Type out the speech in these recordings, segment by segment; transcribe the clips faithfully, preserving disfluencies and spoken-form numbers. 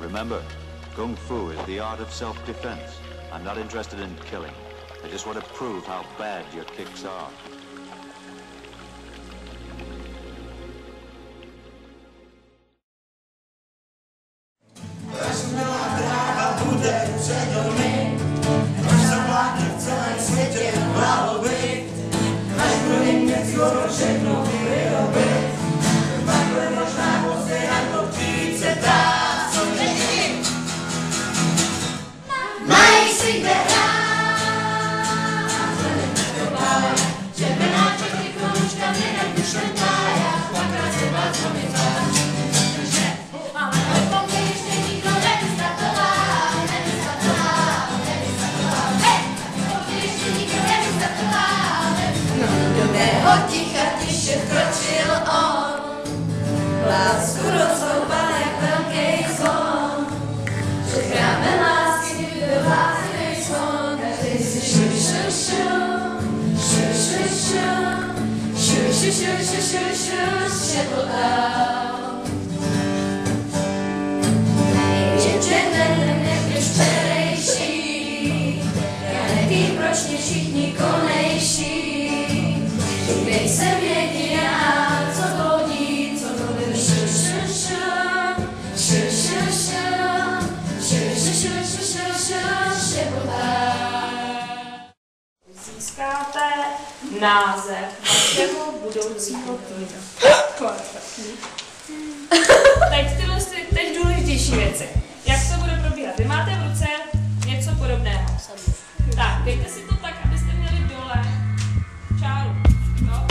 Remember, Kung Fu is the art of self-defense. I'm not interested in killing. I just want to prove how bad your kicks are. Ticha tiše vkročil on, lásku rozhoupal jak velký zvon, že chrámem lásky byl lásky zvon, každý si šu, šu, šu, šu, šu, šu, šu, šu, šu, šu, šu, šu, šetl dál. Jenže ten neběž včerejší, já nevím, proč mě všichni konejší. Nejsem jediná, co vodí, co mluví šu, šu, šu, šu, šu, šu, šu, šu, šu, šu, šu, šepotá. Získáte název vašeho budoucího týmu. Teď tyhle teď důležitější věci. Jak to bude probíhat? Vy máte v ruce něco podobného. Tak, dejte si to tak, abyste měli dole čáru. No,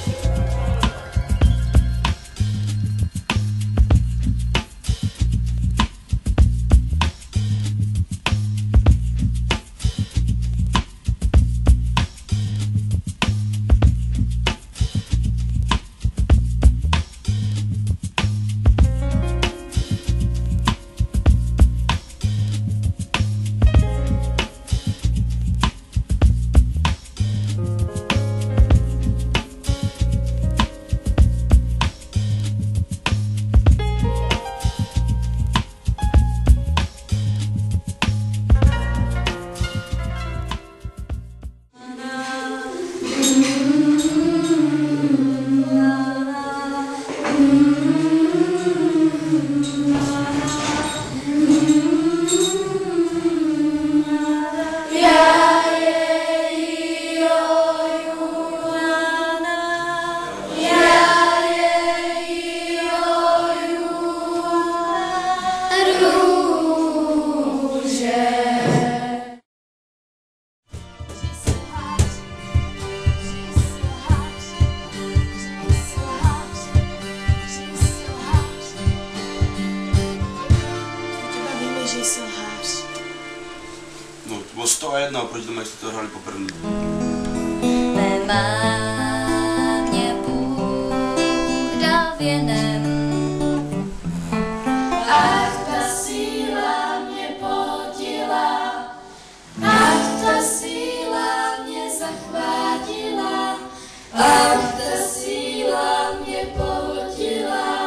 No, to bylo sto a jedna, oproti tomu, jak jste to hráli poprvé. Nemá mě Bůh dal věnem, ach ta síla mě pohodila, ach ta síla mě zachvátila, ach ta síla mě pohodila.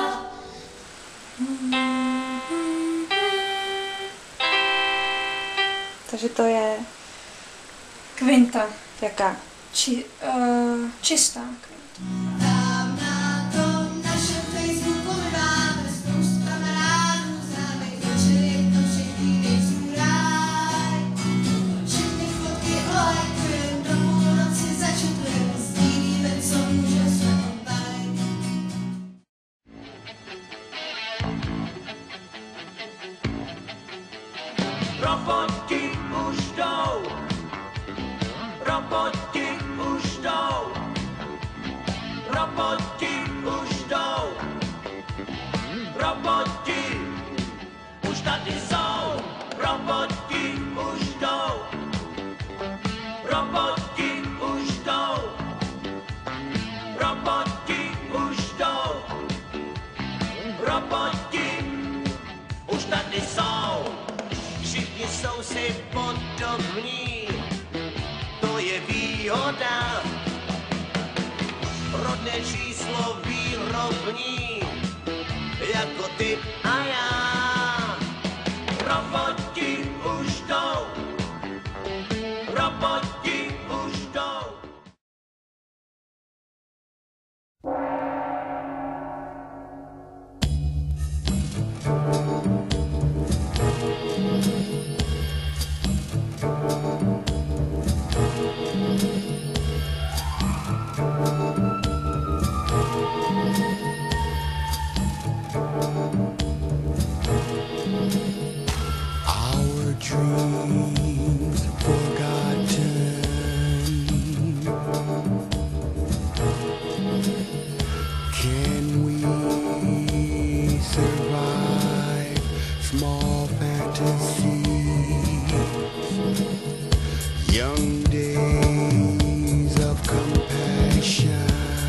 Takže to je kvinta. Jaká? Či, uh, čistá kvinta. Tam na tom našem Facebooku my máme spoustu kamarádů, známe večer, jak to všechny nejsou ráj. Všechny fotky olajkujem, do půlnoci začetujeme, sdílíme, co může se obajt. Roboti už jdou, roboti už jdou, roboti už jdou, roboti už tady jsou, roboti už jdou, roboti už jdou, roboti už jdou, roboti už tady jsou. Všichni jsou si podobní, to je výhoda. Rodné číslo výrobní, jako ty a já. small fantasy. Young days of compassion.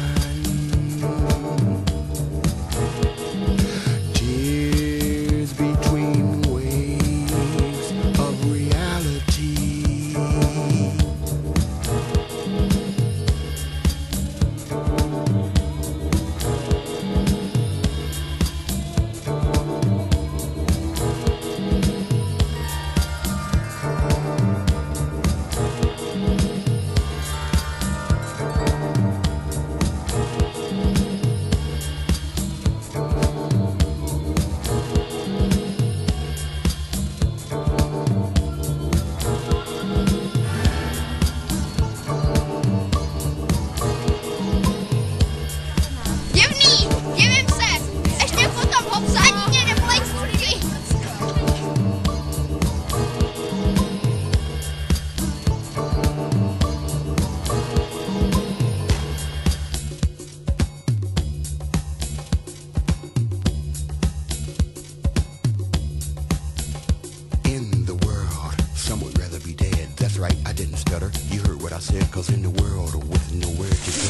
Tears between waves of reality. Right, I didn't stutter. You heard what I said, cause in the world with nowhere to go.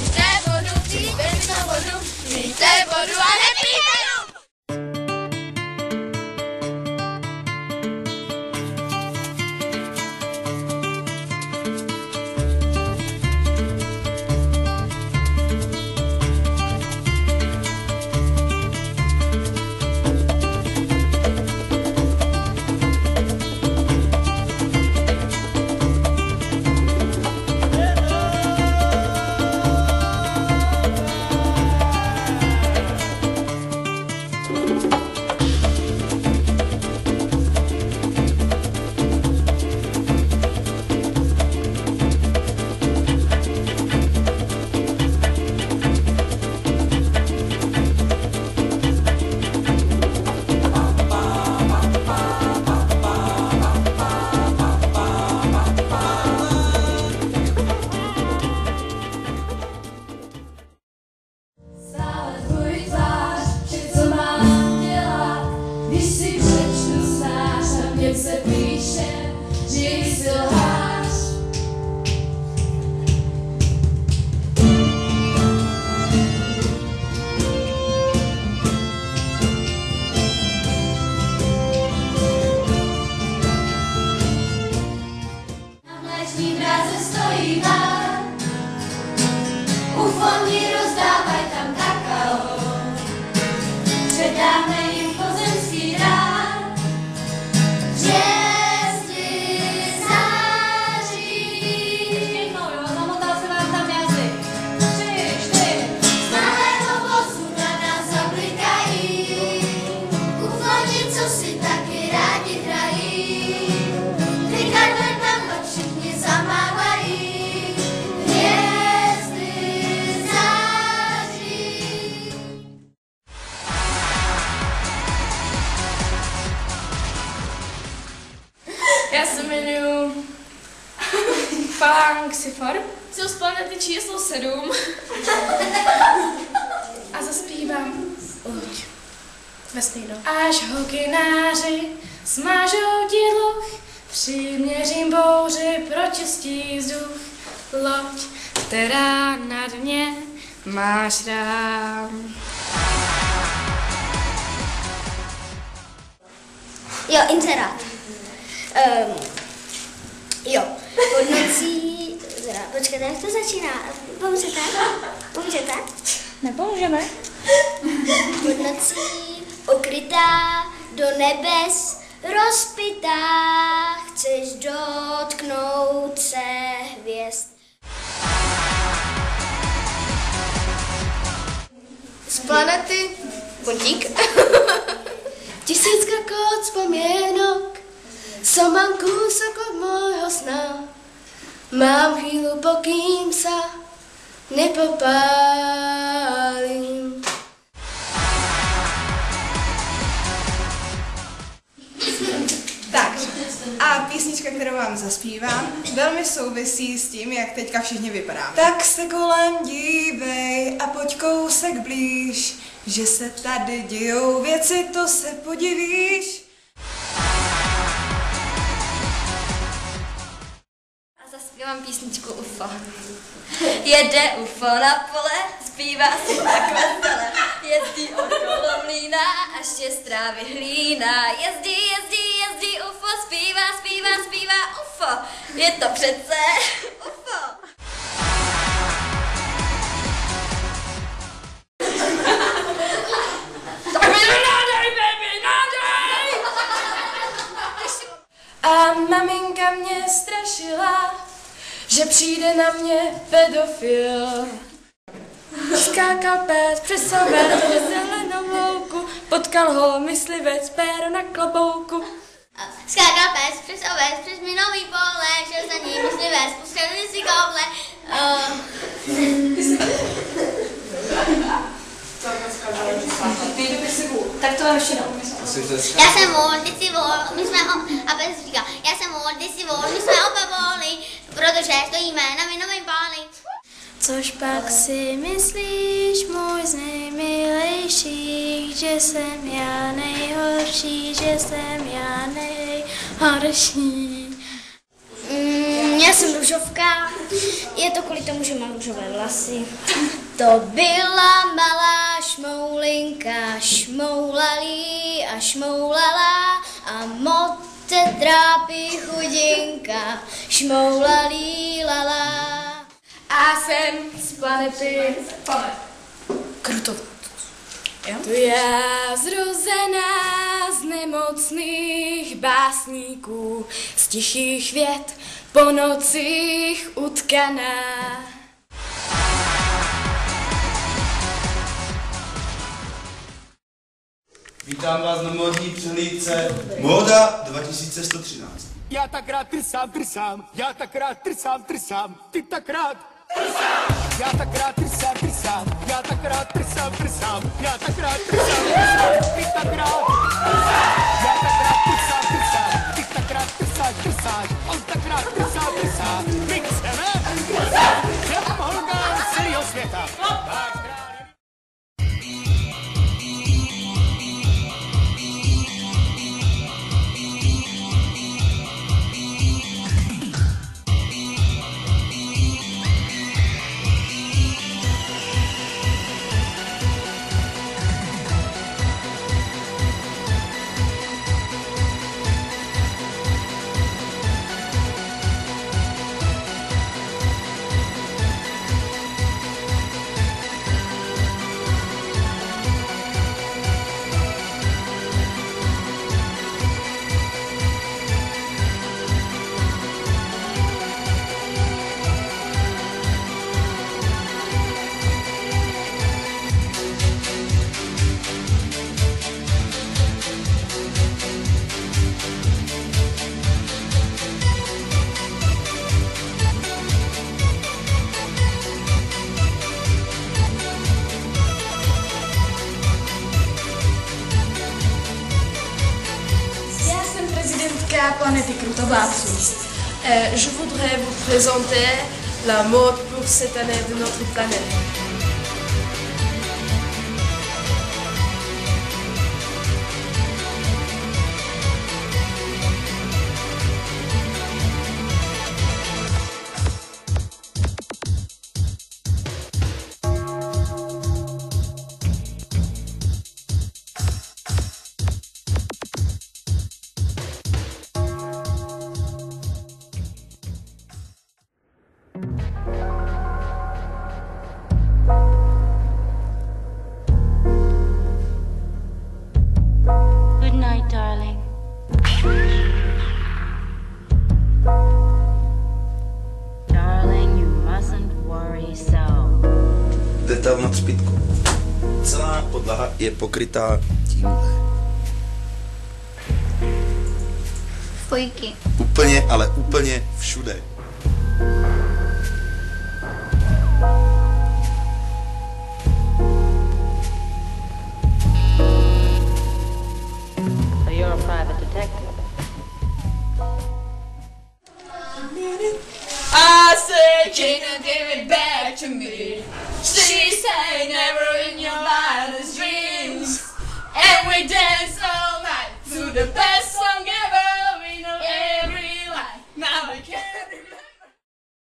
Já se jmenuji Falán Xifor, jsem z planety číslo sedm a zaspívám Loď vesmíru. Až hokináři smážou díluch, přiměřím bouři pro čistý vzduch. Loď, která nad mě máš rád. Jo, inzerát. Um, jo, pod nocí, počkejte, jak to začíná? Pomůžete? Pomůžete? Nepomůžeme. Pod nocí ukrytá do nebes rozpitá, chceš dotknout se hvězd. Z planety Puntík. Tisícka kód vzpomínek, co mám kúsok od môjho sna. Mám chvíľu, pokým sa nepopálím. Tak, a písnička, kterou vám zaspívám, velmi souvisí s tím, jak teďka všichni vypadáme. Tak se kolem dívej a pojď kousek blíž, že se tady dějou věci, to se podivíš. Já mám písničku U F O. Jede U F O na pole, zpívá si tak vesele, jezdí okolo mlýna a štěstrá vyhlíná. Jezdí, jezdí, jezdí U F O, zpívá, zpívá, zpívá U F O. Je to přece U F O. A maminka mě strašila, že přijde na mě pedofil. Skákal pes přes ovec, přes zelenou louku, potkal ho myslivec, péro na klobouku. Skákal pes přes ovec, přes minový pole, šel za ním myslivec, poskladili si koble. Uh... Tak to vám ještě jednou. Já jsem vol, ty jsi vol, my jsme o... A pes říká, já jsem vol, ty jsi vol, my jsme oba volí, protože stojíme na minovém páli. Což pak si myslíš, můj z nejmilejších, že jsem já nejhorší, že jsem já nejhorší. Mm, já jsem růžovka, je to kvůli tomu, že mám růžové vlasy. To byla malá šmoulinka, šmoulalí a šmoulala a moc se trápí chudinka, šmoulalí lala. A jsem z planety Krutov. To já zrozená z nemocných básníků, z tichých vět po nocích utkaná. Vítám vás na módní přehlídce Móda dva tisíce sto třináct. Já tak rád trsám, trsám, já tak rád trsám, trsám, ty tak rád trsám. Já tak rád trsám, trsám, já tak rád trsám, trsám, já tak rád trsám, trsám, ty tak rád trsám. Já tak rád trsám, trsám, ty tak rád trsáš, trsáš, on tak rád trsá, trsá. My chceme trsát, že Holgán celého světa. Planety Krutováců. Euh, je voudrais vous présenter la mode pour cette année de notre planète. Deta v nadspitku. Celá podlaha je pokrytá tímhle. Spojky. Úplně, ale úplně všude. So you're a private detective. I said, can you give it back to me? She said, never in your wildest dreams. And we danced all night to the best song ever. We know every line. Now I can't remember.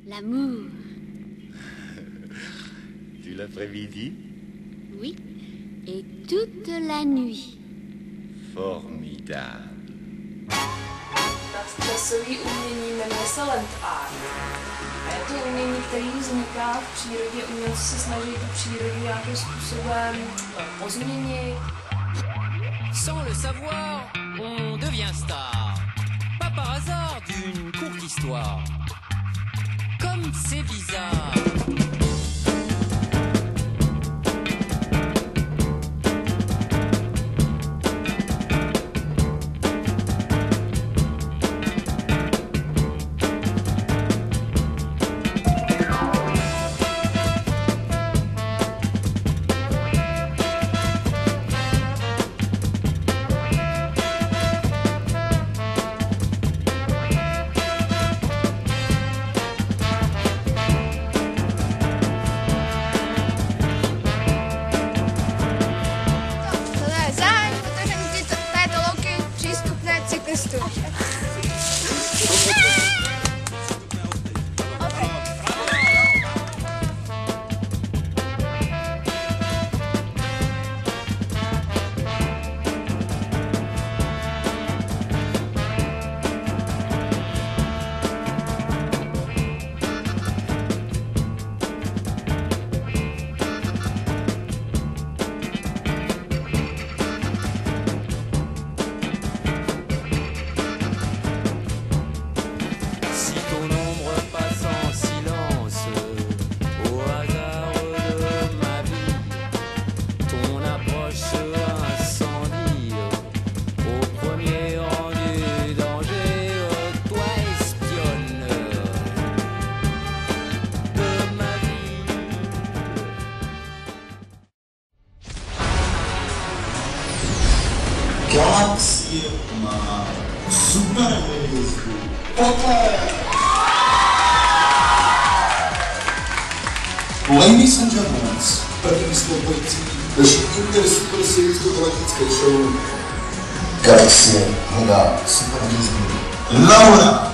L'amour. Tu l'après-midi? Oui. Et toute la nuit. Formidable. Stresový umění jmenuje se land art. A je to umění, které vzniká v přírodě. Umělci se snaží tu přírodu nějakým způsobem pozměnit. Sans le savoir, on devient star. Pas par hasard d'une courte histoire. Comme c'est bizarre. Galaxie má super hvězdu. Poté! Ladies and gentlemen, první vystoupující naší intersupersovickou galaktické show Galaxie hledá super hvězdu. Laura!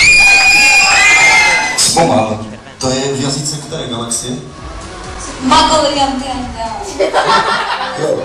Zpomal. To je v jazyce které galaxie? Magoliantianda. Jo.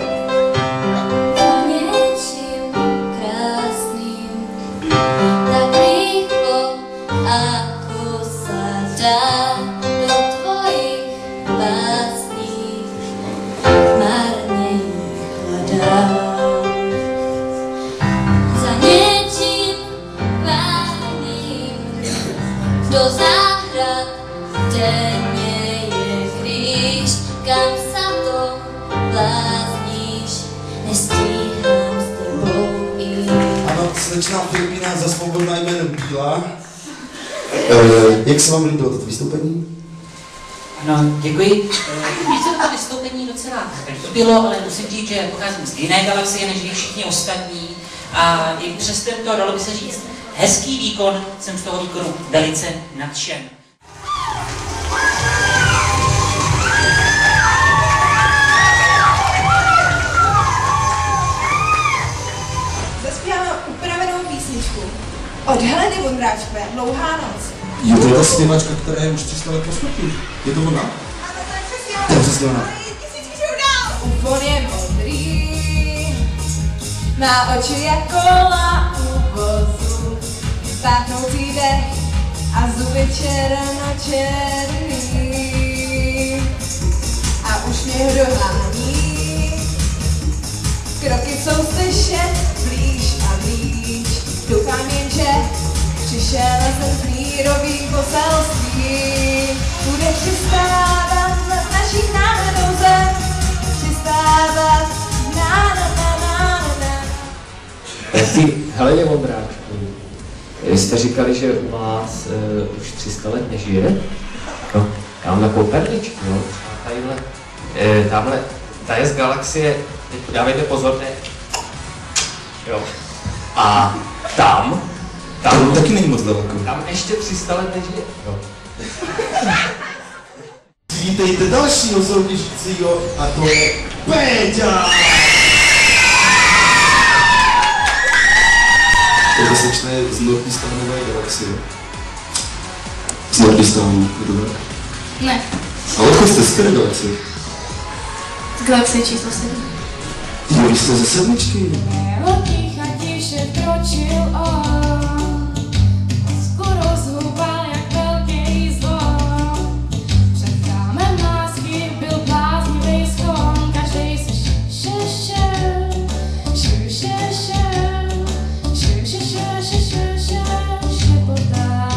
Do zahrad denně je kříž, kam sa to blázníš, nestíhám s tebou jít. Ano, slečná Filipína za svobodná jménem Bílá. E, jak se vám líbilo toto vystoupení? No, děkuji. Mně se to vystoupení docela líbilo, ale musím říct, že pocházím z jiné galaxie než vy všichni ostatní. A i přes tento, dalo by se říct, hezký výkon, jsem z toho výkonu velice nadšen. Zaspíváme upravenou písničku od Heleny Vondráčkové, Dlouhá noc. Je to ta zpěvačka, která je už tři sta let po smrti. Je to ona? To je přesně ona. Úpon je modrý, má oči jako lávozu, stáhnoucí dech a zuby černočerný. A už mě ho dohání, kroky jsou slyšet blíž a blíž. Doufám jen, že přišel ten mírový poselství. Bude přistávat nad naší národnou zem, přistávat na na na na na. Ty Heleně Vondráčku, jste říkali, že u vás uh, už tři sta let nežije? No, já mám takovou perličku, no. Tadyhle, eh, tamhle, ta je z galaxie, teď dávejte pozor, ne. Jo. A tam, tam, taky není moc daleko. Tam ještě tři sta let nežije, jo. Vítejte dalšího soutěžícího a to je Péťa! To se čte z Northeasternové galaxie. Z Nordistánu, je to tak? Ne. A odkud jste z které galaxie? Z galaxie číslo sedm. Jo, vy jste ze sedmičky. Velký chatiše kročil on, skoro zhubal jak velký zvon. Před chrámem lásky byl bláznivý schon, každej se šešel, šešel, šešel, šešel, šepotá.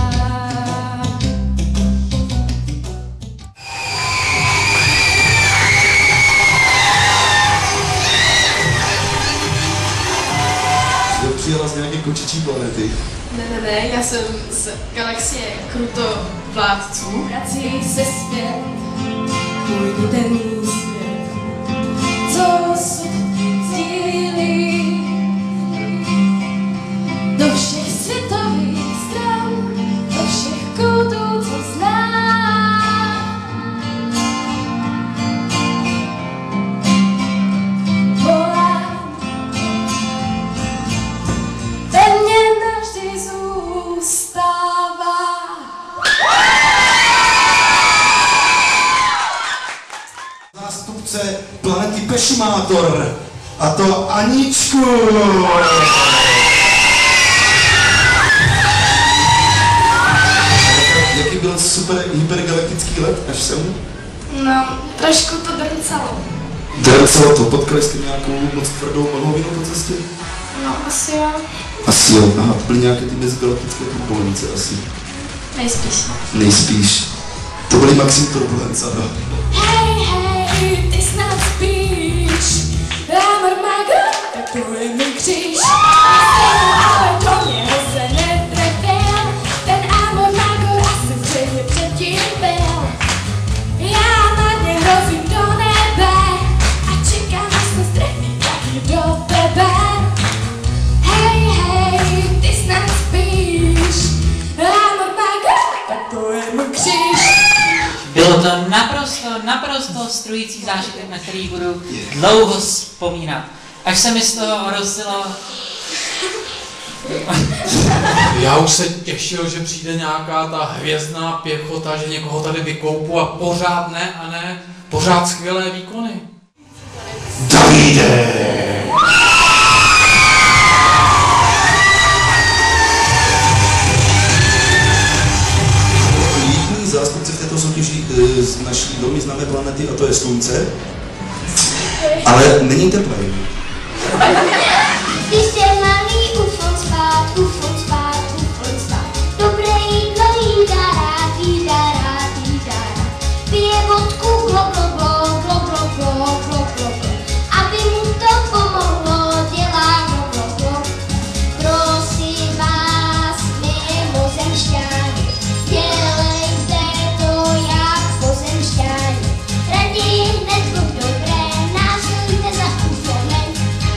Přijela z nějaké kočičí planety. Ne, ne, ne, já jsem z galaxie krutovládců. Vrací se zpět, můj budený svět, co sdílí do všech světových stran, do všech koutů, co znám. Volám, ten mě navždy zůstává. Zástupce planety Pešimátor. A to Aničku. Jaký byl super hypergalaktický let až sem? No, trošku to drncalo. Drncalo to, potkali jste nějakou moc tvrdou mlhovinu po cestě? No, asi jo. Asi jo, aha, to byly nějaké ty mezigalaktické turbulence asi. Nejspíš. Nejspíš. To byly Maxim turbulence, ano. Hej, hej, ty snad spíš, Armageddon, tak to je můj kříž. Ale do něho se netrefil, ten Armageddon asi zřejmě předtím byl. Já na ně hrozím do nebe a čekám, až se strefí taky do tebe. Hej, hej, ty snad spíš, Armageddon, tak to je můj kříž. Bylo to naprosto, naprosto strující zážitek, na který budu dlouho vzpomínat. Až se mi z toho rozsilo... Já už se těšil, že přijde nějaká ta hvězdná pěchota, že někoho tady vykoupu a pořád ne a ne, pořád skvělé výkony. Davide! Jediný zástupce v této soutěži z naší velmi známé planety, a to je Slunce. Ale není teplej. Když jste malý, ufon spát, ufon spát, ufon spát. Dobré jídlo jídá rád, jídá rád, jídá rád. Pije vodku, glo, glo, glo, glo, glo, glo, glo, glo. Aby mu to pomohlo, dělá glo, glo, glo. Prosím vás, mimozemšťáni, dělejte to jak pozemšťáni. Raději hned buď dobré, následujte za ufonem.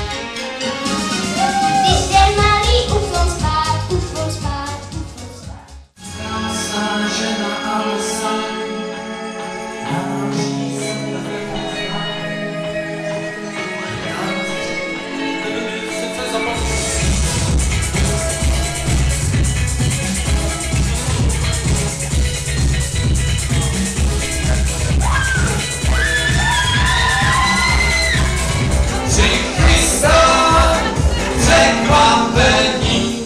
Když jste malý, ufon spát, ufon spát, ufon spát. Krásná žena Alsa. Přichystá překvapení.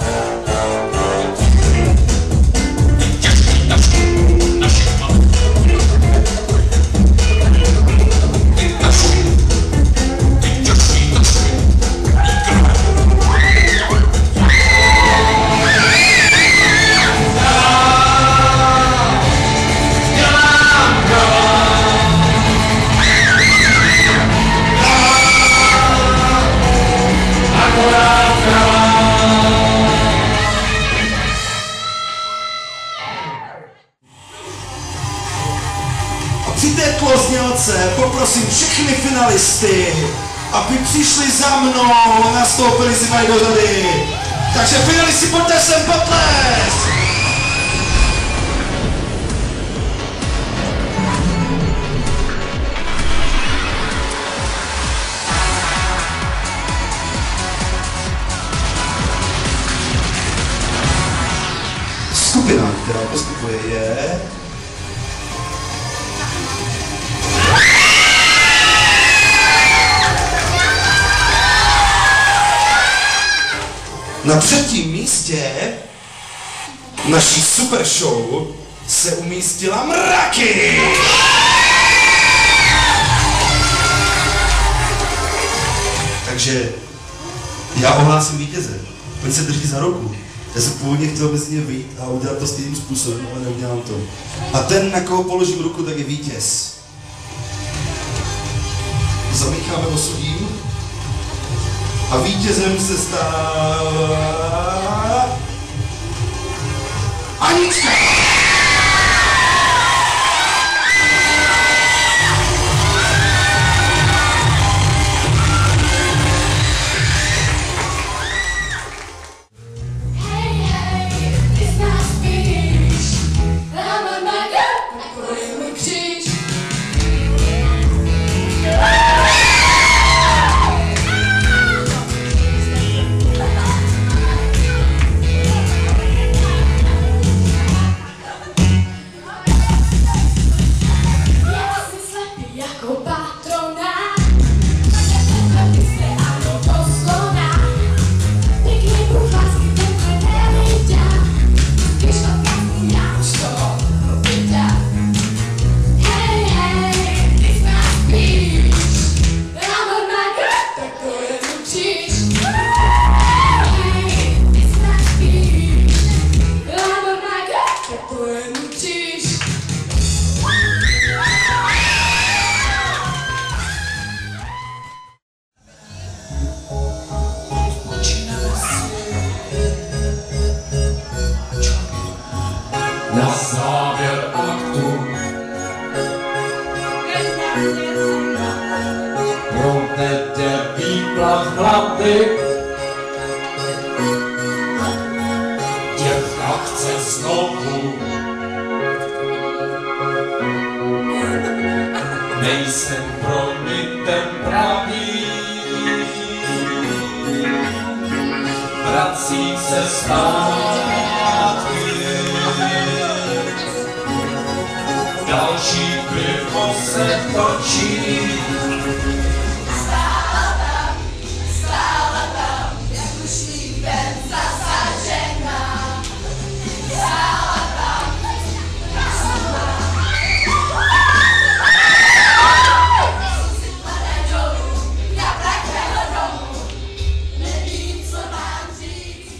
Při této znělce poprosím všechny finalisty, aby přišli za mnou a nastoupili si mají do řady. Takže finalisti, pojďte sem potles! Skupina Dál postupuje je. Na třetím místě naší super show se umístila Mraky! Takže já ohlásím vítěze. Pojď se drží za ruku. Já jsem původně chtěl mezi ně vyjít a udělat to stejným způsobem, ale neudělám to. A ten, na koho položím ruku, tak je vítěz. Zamícháme osudím. A vítězem se stává... Anička! Na závěr aktu proutnete výplach hlavy. Děvka chce znovu. Nejsem pro ní ten pravý. Vrací se zpátky. Další pivo se točí. Stála tam, stála tam, jak už líbem zasažená. Stála tam, si pade dolů, já takého domu, nevím, co mám říct.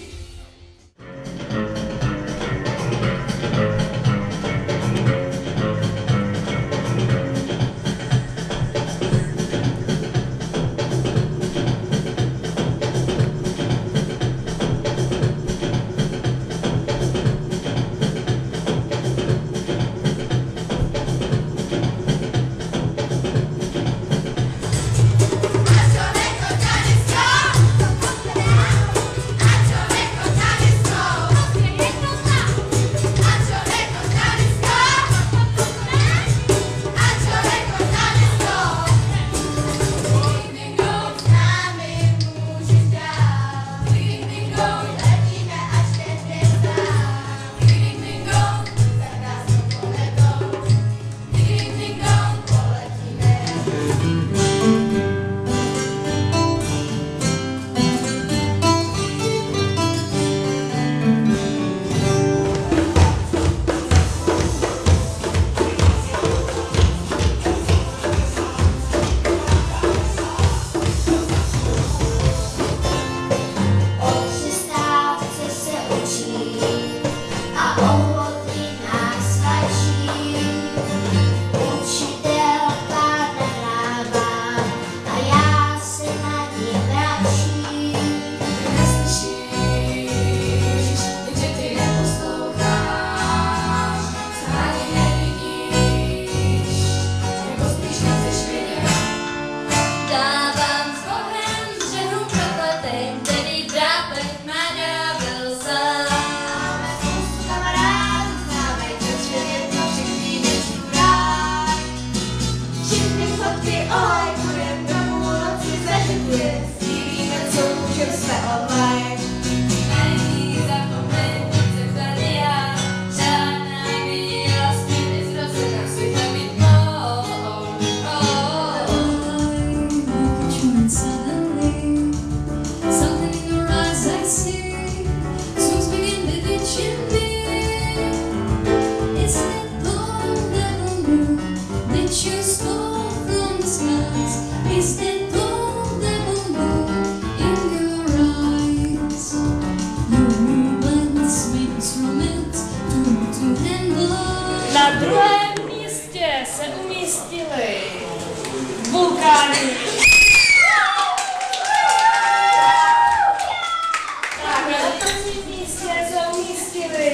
Kamarád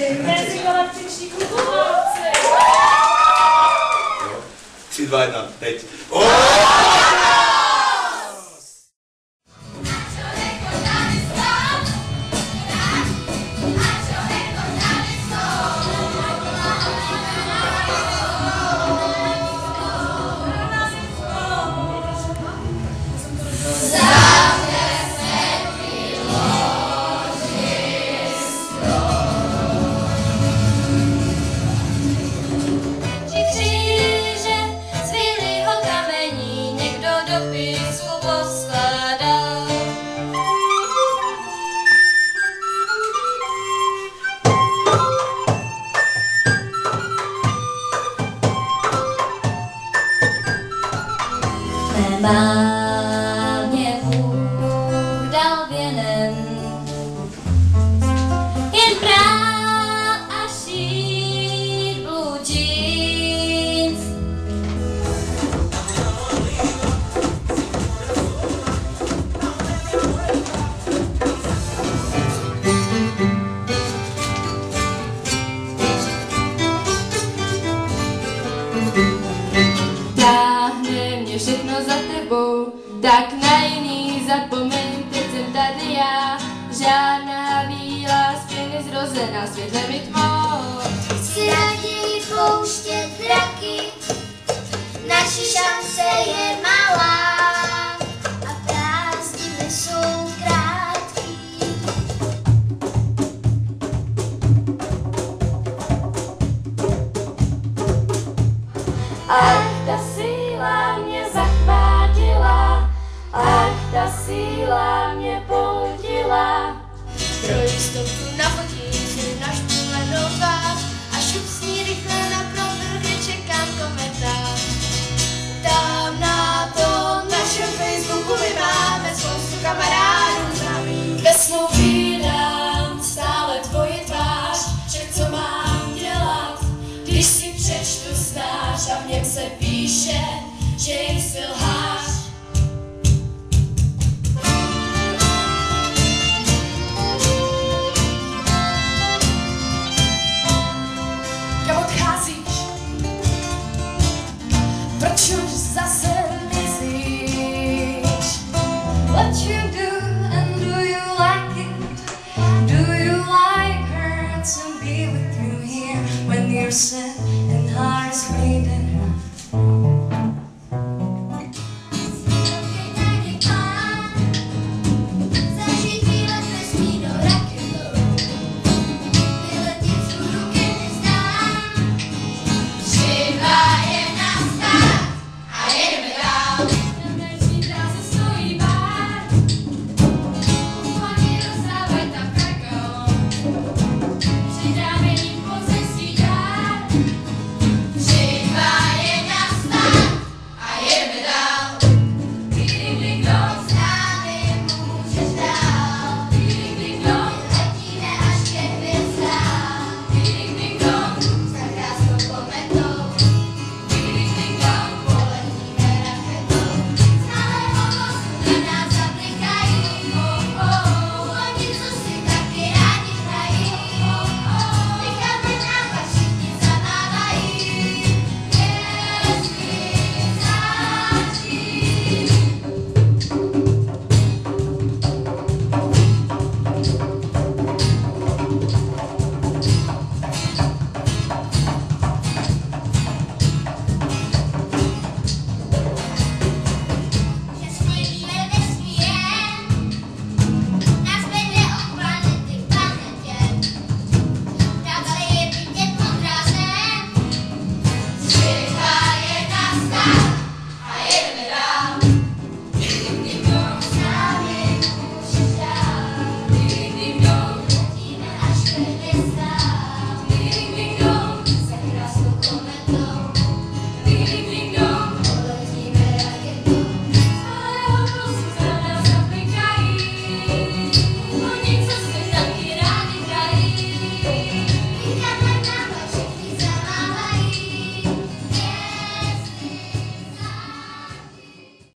Mezi galaktiční klubováci. Tři, dva, jedna, teď. Mámě Bůh dal věnem jen prát a šít blue jeans. Táhne mě všechno za tebou, tak na jiný zapomeň, teď jsem tady já. Žádná bílá stěny zrozená světlem i tmou. Chci raději pouštět draky, naše šance je malá a prázdniny jsou krátký. Ach, ta síla mě zachvátila, ach, ta síla mě pohltila. Pro jistotu nafotím si naštvanou tvář a šup s ní rychle na profil, kde čekám komentář. Tam na tom našem Facebooku my máme spoustu kamarádů známých. Ve snu vídám stále tvoje tvář, že co mám dělat, když si přečtu snáš a v něm se píše, že jsi lhář. Kam odcházíš? Proč už zase mizíš? What you do and do you like it? Do you like her to be with you here when you're sad?